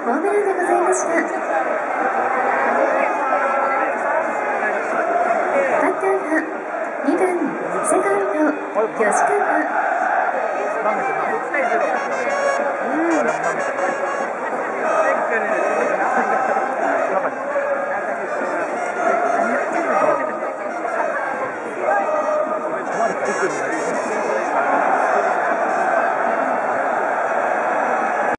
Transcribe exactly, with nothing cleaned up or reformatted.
ホームランでございました。バッターはにばんセカンド吉川。 うん